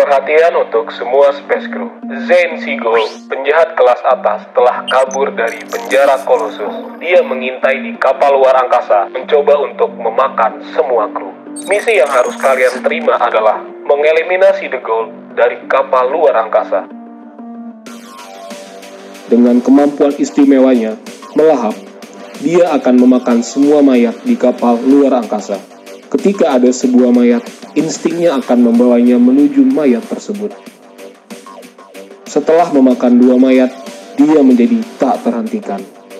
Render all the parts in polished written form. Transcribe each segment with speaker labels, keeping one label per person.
Speaker 1: Perhatian untuk semua Space Crew. Zane Seagull, penjahat kelas atas, telah kabur dari penjara Colossus. Dia mengintai di kapal luar angkasa, mencoba untuk memakan semua kru. Misi yang harus kalian terima adalah mengeliminasi The Goal dari kapal luar angkasa.
Speaker 2: Dengan kemampuan istimewanya, melahap, dia akan memakan semua mayat di kapal luar angkasa. Ketika ada sebuah mayat, instingnya akan membawanya menuju mayat tersebut. Setelah memakan 2 mayat, dia menjadi tak terhentikan.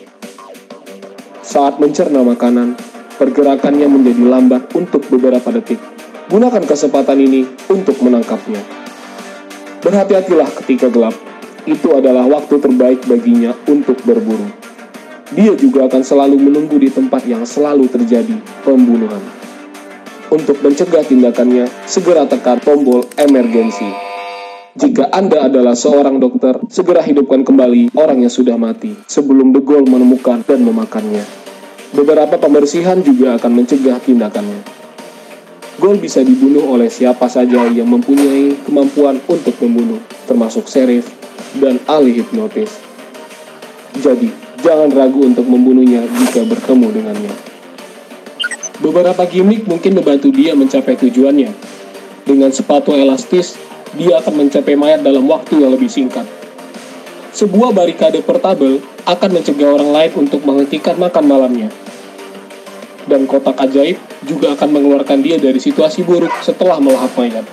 Speaker 2: Saat mencerna makanan, pergerakannya menjadi lambat untuk beberapa detik. Gunakan kesempatan ini untuk menangkapnya. Berhati-hatilah ketika gelap. Itu adalah waktu terbaik baginya untuk berburu. Dia juga akan selalu menunggu di tempat yang selalu terjadi pembunuhan. Untuk mencegah tindakannya, segera tekan tombol emergensi. Jika Anda adalah seorang dokter, segera hidupkan kembali orang yang sudah mati sebelum The Goal menemukan dan memakannya. Beberapa pembersihan juga akan mencegah tindakannya. Goal bisa dibunuh oleh siapa saja yang mempunyai kemampuan untuk membunuh, termasuk serif dan ahli hipnotis. Jadi, jangan ragu untuk membunuhnya jika bertemu dengannya. Beberapa gimmick mungkin membantu dia mencapai tujuannya. Dengan sepatu elastis, dia akan mencapai mayat dalam waktu yang lebih singkat. Sebuah barikade portabel akan mencegah orang lain untuk menghentikan makan malamnya. Dan kotak ajaib juga akan mengeluarkan dia dari situasi buruk setelah melahap mayat.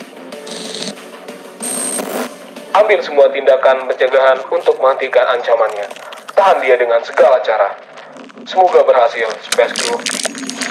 Speaker 1: Ambil semua tindakan pencegahan untuk menghentikan ancamannya. Tahan dia dengan segala cara. Semoga berhasil, Space Crew.